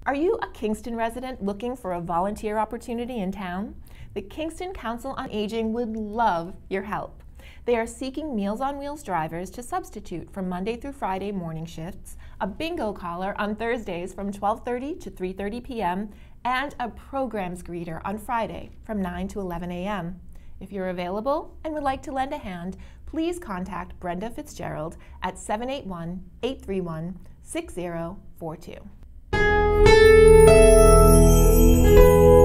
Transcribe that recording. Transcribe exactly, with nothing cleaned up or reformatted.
Are you a Kingston resident looking for a volunteer opportunity in town? The Kingston Council on Aging would love your help. They are seeking Meals on Wheels drivers to substitute for Monday through Friday morning shifts, a bingo caller on Thursdays from twelve thirty to three thirty p m, and a programs greeter on Friday from nine to eleven a m If you're available and would like to lend a hand, please contact Brenda Fitzgerald at seven eight one, eight three one, six zero four two.